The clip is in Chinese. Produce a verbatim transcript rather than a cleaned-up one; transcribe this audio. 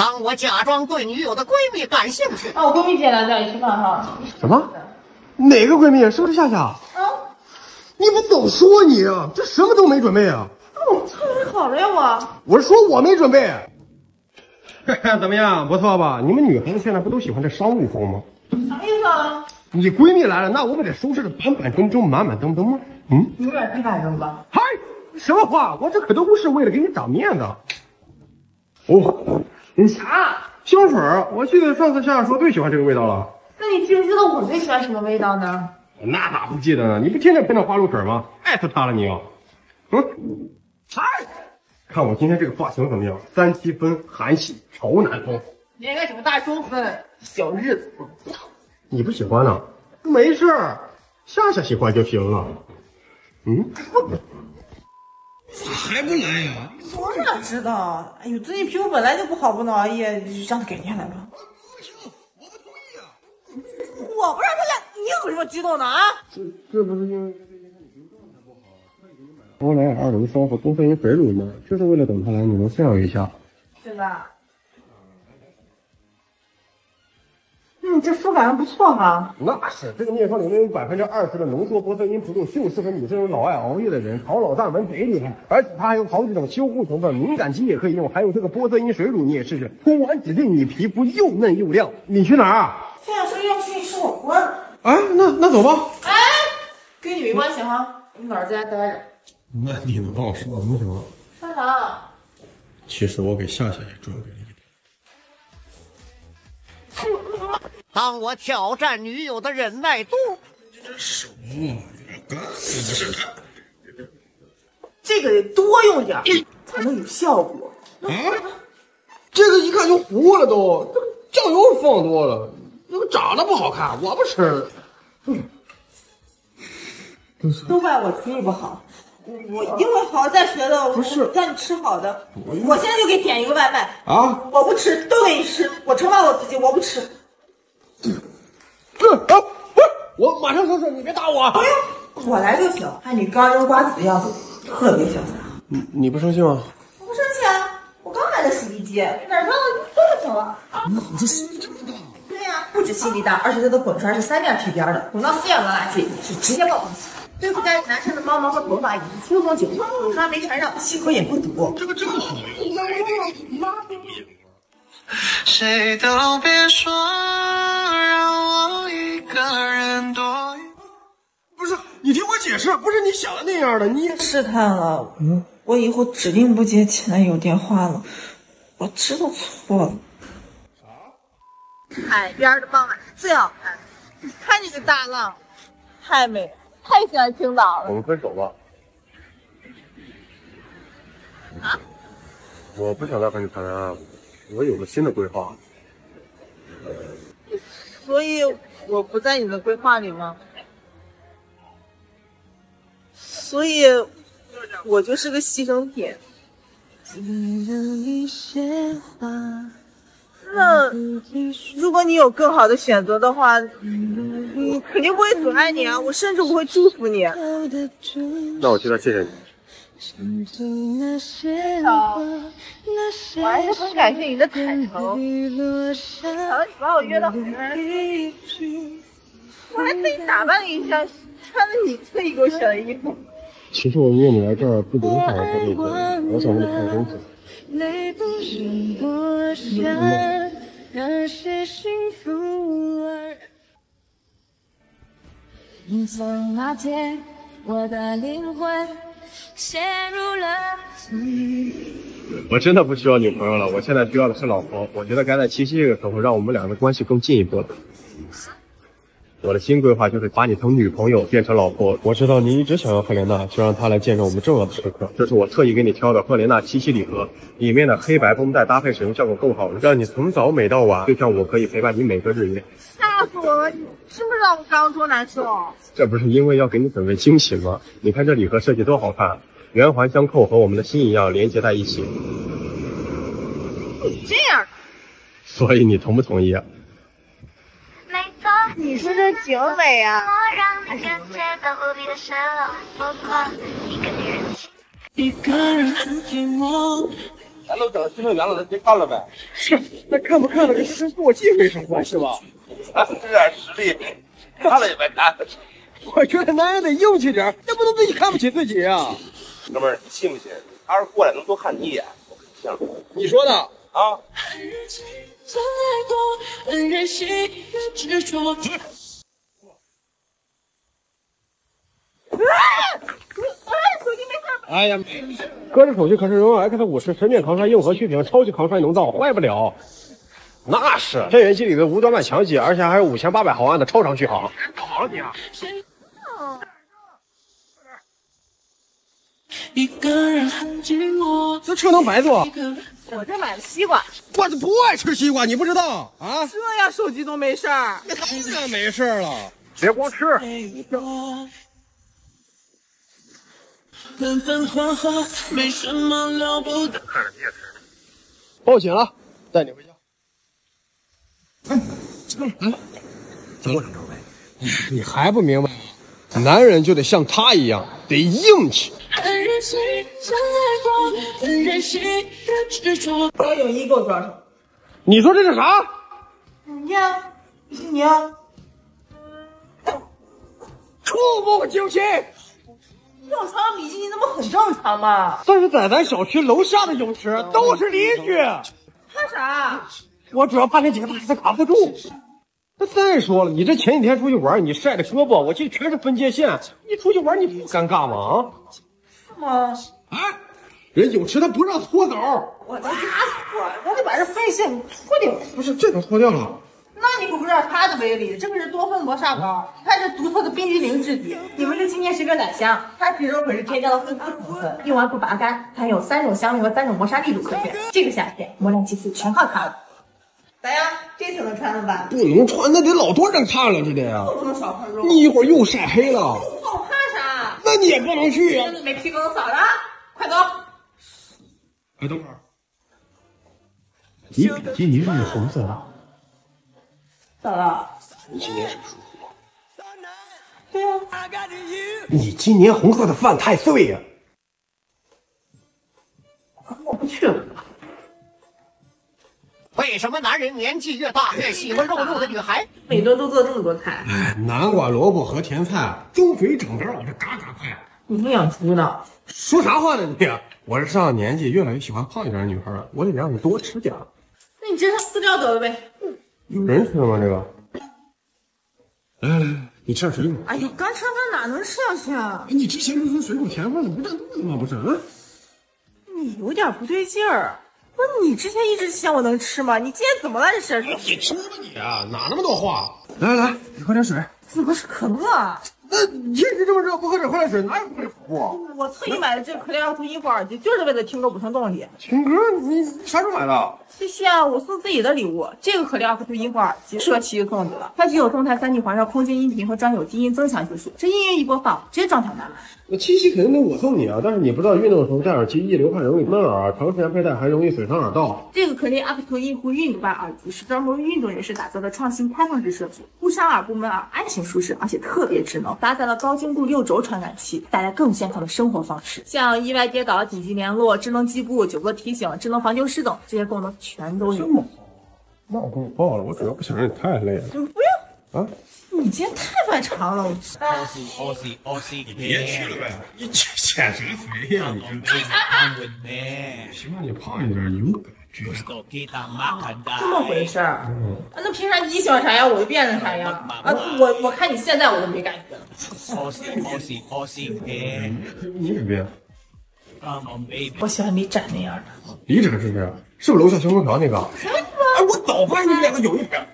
当我假装对女友的闺蜜感兴趣。 啊，我闺蜜姐来叫你吃饭哈。 什么？哪个闺蜜？是不是夏夏？ 啊， 你不早说你啊！这什么都没准备啊！ 我测试好了呀，我。 我是说我没准备。怎么样？不错吧？你们女孩子现在不都喜欢这商务风吗？ 啥意思啊？ 你闺蜜来了，那我不得收拾的板板正正、满满当当吗？嗯， 有点太反正吧？ 嗨，什么话？我这可都不是为了给你长面子。哦，你啥香水？我记得上次夏夏说最喜欢这个味道了。 那你记不记得我最喜欢什么味道呢？ 那咋不记得呢？你不天天喷那花露水吗？艾特他了你要？嗯，嗨，看我今天这个发型怎么样？三七分，韩系潮男风。 你应该整个大中分，小日子。 你不喜欢呢？没事儿，夏夏喜欢就行了。嗯，咋还不来呀？ 我哪知道？哎呦，最近皮肤本来就不好，不能熬夜，让他改天来吧。 我不同意啊！ 我不让他来，你有什么激动的啊？ 这这不是因为这个你状态不好，他已经买了欧莱尔龙霜和多芬因水乳吗？就是为了等他来，你能炫耀一下。 是吧？嗯，这肤感还不错哈。 那是，这个面霜里面有百分之二十的浓缩玻色因葡萄，就适合你这种老爱熬夜的人，抗老淡纹贼厉害。而且它还有好几种修护成分，敏感肌也可以用，还有这个玻色因水乳你也试试，敷完指定你皮肤又嫩又亮。你去哪儿啊？ 夏夏说要去吃火锅呢。 哎，那那走吧。 哎，跟你没关系哈，你哪儿在家待着。 那你能帮我说什么什么？ 沙茶。 其实我给夏夏也准备了一点。 当我挑战女友的忍耐度， 这手啊，有点干。不是他， 这个得多用点才能有效果。 啊，这个一看就糊了都，这个酱油放多了，这个长得不好看，我不吃。嗯， 都怪我厨艺不好，我一定会好好再学的。 不是让你吃好的，我现在就给点一个外卖啊！ 我不吃，都给你吃，我惩罚我自己，我不吃。 这啊，不是，我马上收拾，你别打我。 不用，我来就行。看你刚扔瓜子的样子，特别潇洒。 你你不生气吗？ 我不生气啊，我刚买的洗衣机，哪儿扔了都就行了。啊， 你这心这么大？ 对呀、啊，不止吸力大，而且它的滚栓是三面贴边的，滚到四面垃圾是直接爆。对付家里男生的猫毛和头发也是轻松解决，滚栓没缠绕，吸口也不堵。 这个这么好用？ 谁都别说，让我一个人多。 不是，你听我解释，不是你想的那样的。你试探了，嗯，我以后指定不接前男友电话了，我知道错了。海边的傍晚最好看，你看这个大浪，太美了，太喜欢青岛了。 我们分手吧。 啊？ 我不想再和你谈恋爱了，我有了新的规划。 所以我不在你的规划里吗？所以我就是个牺牲品。那如果你有更好的选择的话，你肯定不会阻碍你啊，我甚至我会祝福你。 那我现在谢谢你。 好，我还是很感谢你的坦诚。瞧你把我约到海边，我还特意打扮了一下，穿了你特意给我选的衣服。 其实我约你来这儿不仅想和你见，我想跟你看东西。 泪不是我想，那些幸福而。从那天，我的灵魂陷入了你。 我真的不需要女朋友了，我现在需要的是老婆。我觉得该在七夕这个时候，让我们两个关系更进一步了。我的新规划就是把你从女朋友变成老婆。我知道你一直想要赫莲娜，就让她来见证我们重要的时刻。这是我特意给你挑的赫莲娜七夕礼盒，里面的黑白绷带搭配使用效果更好，让你从早美到晚，就像我可以陪伴你每个日夜。 吓死我了！你知不知道我刚刚多难受？ 这不是因为要给你准备惊喜吗？你看这礼盒设计多好看，圆环相扣，和我们的心一样连接在一起。 你这样， 所以你同不同意啊？ 你说这景美啊？ 一个人很寂寞。 咱都整新能源了，咱别看了呗。是，那看不看了，这跟做戏没什么关系吧？ 咱这点实力，看了也白看。 我觉得男人得硬气点，那不能自己看不起自己啊！ 哥们儿，你信不信？他要是过来能多看你一眼，我可信了。 你说的啊？ 哎呀，哥这手机可是荣耀 X 五十，神面抗摔，硬核曲屏，超级抗摔农造，坏不了。那是天元机里的无端版强机，而且还有五千八百毫安的超长续航。搞好了你啊！ 一个人很寂寞。 这车能白坐？ 我这买的西瓜， 我这不爱吃西瓜，你不知道啊？ 这样手机都没事儿， 那当然没事了，别光吃。 分分合合，没什么了不得。 看着你也吃。报警了，带你回家。哎，这哎，怎么了，张伟？你还不明白吗？男人就得像他一样，得硬气。 我泳衣给我装上。 你说这是啥？ 你看，是你啊。 触目惊心。 这种穿比基尼那不很正常吗？ 这是在咱小区楼下的泳池，都是邻居。 怕啥？ 我主要怕那几个大汉卡不住。那再说了，你这前几天出去玩，你晒的胳膊，我记得全是分界线。你出去玩你不尴尬吗？啊？ 是吗？ 哎，人泳池他不让脱稿。 我在家脱，我得把这分线脱掉。 不是，这能脱掉了？ 那你可不知道它的威力，这可是多芬磨砂膏，它是独特的冰激凌质地。你们这今天是个奶香，它其中可是添加了芬芳成分，用完不拔干，含有三种香味和三种磨砂力度可选。这个夏天磨亮肌肤全靠它了。咋样？这次能穿了吧？ 不能穿，那得老多人看了，这得呀。 不能少看肉。 你一会儿又晒黑了。 我怕啥？ 那你也不能去呀、 啊。没屁股能扫了，快走！ 哎，等会儿，你比基尼是红色的。 咋了？ 你今年是不是属虎？ 对呀、 啊。你今年红色的犯太岁呀、 啊！我不去了。 为什么男人年纪越大越喜欢肉肉的女孩？ 每顿都做这么多菜。 哎，南瓜、萝卜和甜菜，增肥整根，我这嘎嘎快。 你不养猪呢？ 说啥话呢你？我是上了年纪，越来越喜欢胖一点的女孩了，我得让你多吃点。 那你直接撕掉得了呗。 有人吃吗？这个？来来来，你吃点水果。 哎呀，干成这哪能吃下去啊？ 你之前不是说水果甜味怎么不占肚子吗？不是？啊？ 你有点不对劲儿。不是你之前一直嫌我能吃吗？你今天怎么了？这是？ 你吃吧你啊，哪那么多话？来来来，你喝点水。 怎么是可乐啊？ 那天气这么热，不喝点快点水，哪有不服？ 我特意买的这个可乐图音符耳机，就是为了听歌补充动力。 听歌？你啥时候买的？ 七夕啊，我送自己的礼物。这个可乐图音符耳机适合七夕送你了，它具有动态三 D 环绕空间音频和专有低音增强技术，这音乐一播放，直接状态满满。 那七夕肯定得我送你啊，但是你不知道运动的时候戴耳机易流汗容易闷耳，长时间佩戴还容易损伤耳道。 这个可乐 U P 图音符运动版耳机是专门为运动人士打造的创新开放式设计，不伤耳不闷耳，安全舒适，而且特别智能，搭载了高精度六轴传感器，带来更健康的生活方式。像意外跌倒、紧急联络、智能计步、久坐提醒、智能防丢失等这些功能全都有。 那我给你报了，我主要不想让你太累了。 不用啊。你今天太反常了，我。 你别去了呗，你减减什么肥呀？你行吧，你胖一点有感觉。 这么回事儿？嗯、啊，那凭啥你喜欢啥样我就变成啥样啊？我我看你现在我都没感觉。 你也变。 我喜欢李展那样的。 李展是不是？是不是楼下小空调那个？哎，我早发现你们两个有一腿。